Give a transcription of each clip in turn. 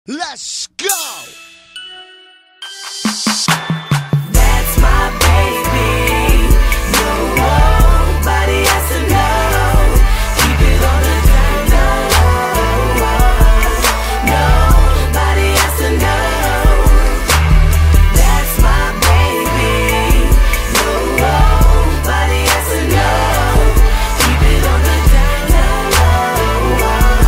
Let's go! That's my baby. Nobody has to know. Keep it on the down low. Nobody has to know. That's my baby. Nobody has to know. Keep it on the down low.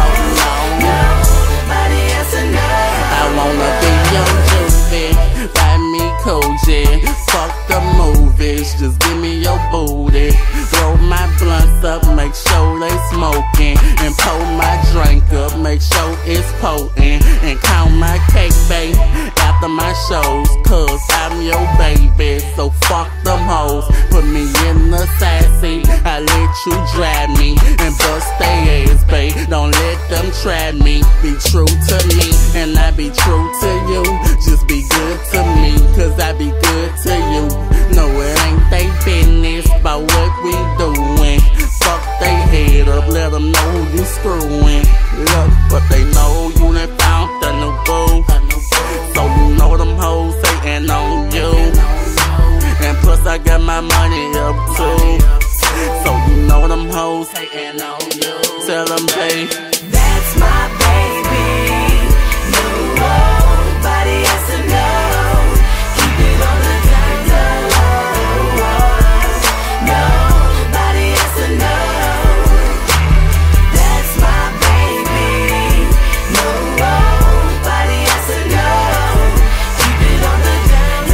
Nobody has to know. I wanna be young Juvie, buy me Koji. Fuck the movies, just give me your booty. Roll my blunts up, make sure they smoking. And pour my drink up, make sure it's potent. And count my cake, babe, after my shows. Cause I'm your baby, so fuck them hoes. Put me in the side seat, I let you drive me. And bust they ass, babe, don't let them try me. Be true to me, and I be true to you. Just be good to me, cause I be good to you. No, it ain't they business about what we doing. Fuck they head up, let them know who you screwing. Look, but they know you done found the new boo. So you know them hoes hating on you. And plus I got my money up too. So you know them hoes hating on you. Tell them, babe, that's my baby. Nobody has to know. Keep it on the down low. Nobody has to know. That's my baby. Nobody has to know. Keep it on the down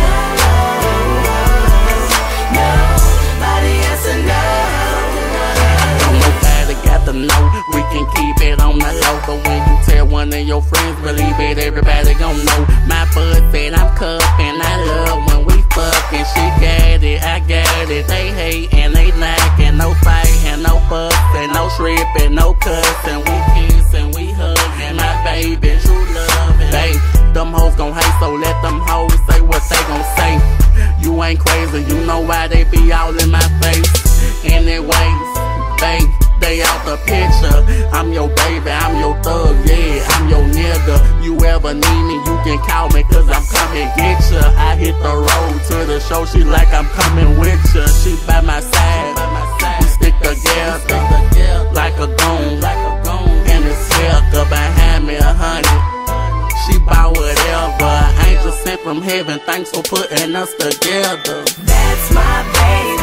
low. Nobody has to know. nobody got to know. We can keep it on the low, but when you tell one of your friends, believe it, everybody gon' know. My bud said I'm cuffin', I love when we fuckin'. She got it, I got it. They hate and they knockin', no fightin', no bustin', no trippin', no cussin'. We kissin', we huggin', my baby, true lovin'. Babe, them hoes gon' hate, so let them hoes say what they gon' say. You ain't crazy, you know why they be all in my face. Anyways, babe, they out the picture. I'm your baby, I'm your thug, yeah, I'm your nigga. You ever need me, you can call me, cause I'm coming get ya. I hit the road to the show, she like I'm coming with ya. She by my side, we stick together like a goon. And it's sucker behind me 100. She bout whatever, angel sent from heaven, thanks for putting us together. That's my baby.